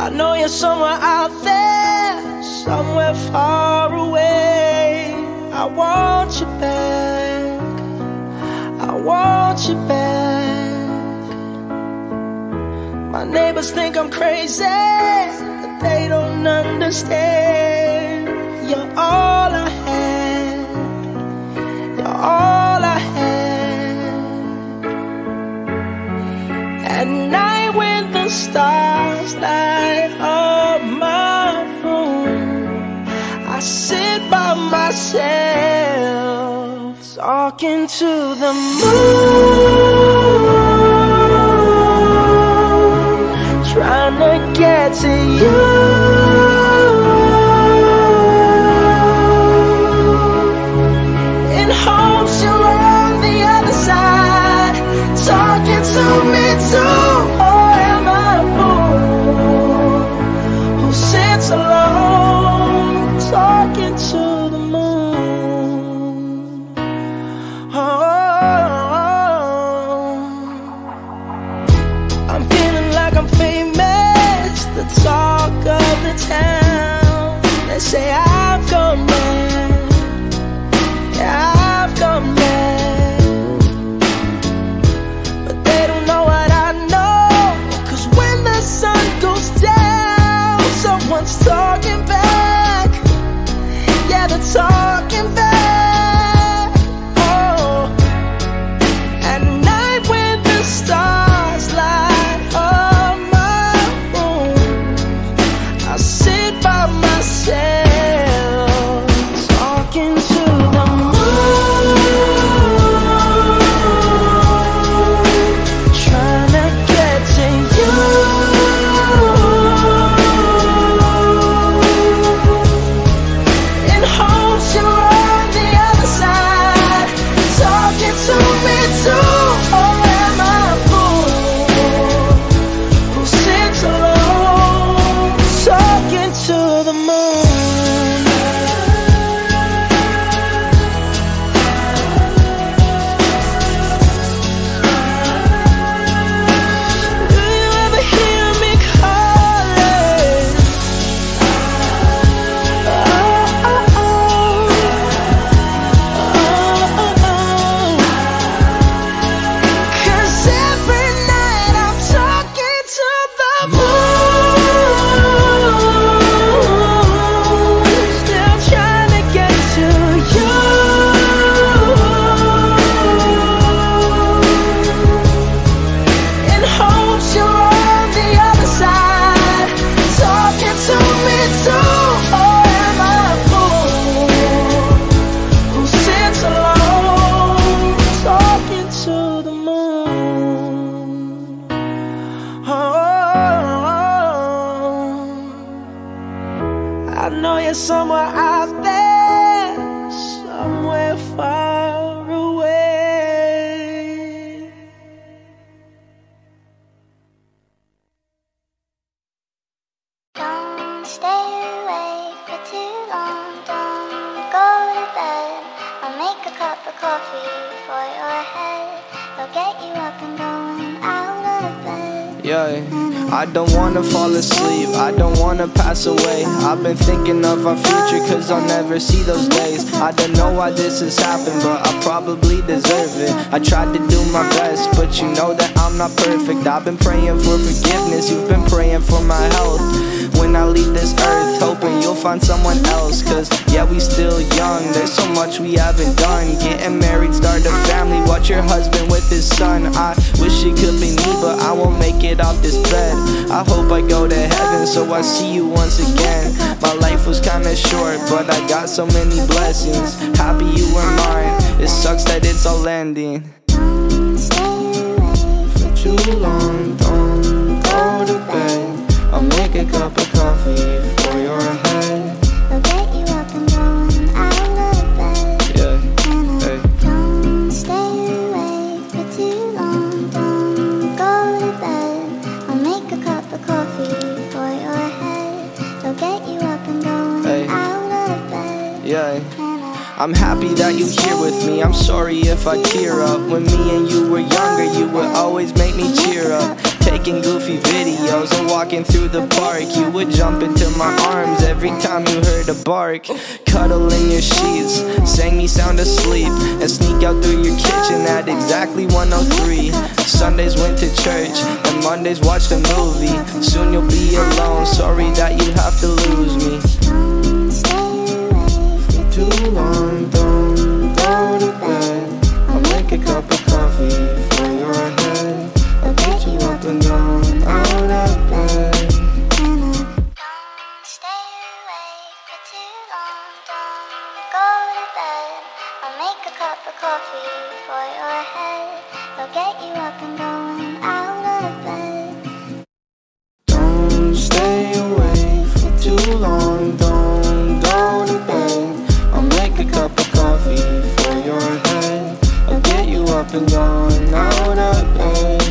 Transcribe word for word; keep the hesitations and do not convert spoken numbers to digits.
I know you're somewhere out there, somewhere far away. I want you back, I want you back. My neighbors think I'm crazy, but they don't understand. You're all I had, you're all I had. At night when the stars light up my room, I sit by myself, talking to the moon, trying to get to you. In hopes you're on the other side, talking to me too. Or am I a fool who sits alone, talking to the moon? Oh, I'm feeling like I'm famous, the talk of the town. They say I've gone mad, yeah, I've gone mad, but they don't know what I know. Cause when the sun goes down, someone's talking back, yeah, they're talking back. Oh, at night when the stars light up my room, I sit by myself, talking to the moon, trying to get to you. In hopes you're on the other side, talking to me too. Or am I a fool who sits alone, talking to the moon? Do you ever hear me calling? Oh, oh, oh. Oh, oh, oh. Cause every night I'm talking to the moon, still trying to get to you. In hopes you're on the other side, talking to me too. Or am I a fool who sits alone, talking to the moon? Oh, I know you're somewhere out there, somewhere far away. Don't stay awake for too long, don't go to bed. I'll make a cup of coffee for your head. I'll get you up and going out of bed. Yeah, I don't wanna fall asleep, I don't wanna pass away. I've been thinking of our future cause I'll never see those days. I don't know why this has happened, but I probably deserve it. I tried to do my best, but you know that I'm not perfect. I've been praying for forgiveness, you've been praying for my health. When I leave this earth, hoping you'll find someone else. Cause yeah, we still young, there's so much we haven't done. Getting married, start a family, watch your husband with his son. I wish it could be me, but I won't make it off this bed. I hope I go to heaven, so I see you once again. My life was kinda short, but I got so many blessings. Happy you were mine, it sucks that it's all ending. Don't stay awake For too long, don't go to bed. I'll make a cup of coffee for your head. I'll get you up and going out of bed. Yeah, And hey. don't stay awake for too long, don't go to bed. I'll make a cup of coffee for your head. I'll get you up and going Hey. out of bed. Yeah, I'm happy that you're here with me. I'm sorry if I tear up. When me and you were younger, you would always make me cheer up. making goofy videos and walking through the park. You would jump into my arms every time you heard a bark. Cuddle in your sheets, sang me sound asleep, and sneak out through your kitchen at exactly one oh three. Sundays went to church, and Mondays watched a movie. Soon you'll be alone, sorry that you have to lose me. For too long, don't go to bed. I'll make a cup of coffee for your head. I'll get you up and down, out of bed. Don't stay awake for too long, don't go to bed. I'll make a cup of coffee for your head. I'll get you up and going out of bed. Don't stay awake for too long, don't go to bed. I'll make a cup of coffee for your head. I'll get you up and going out of bed.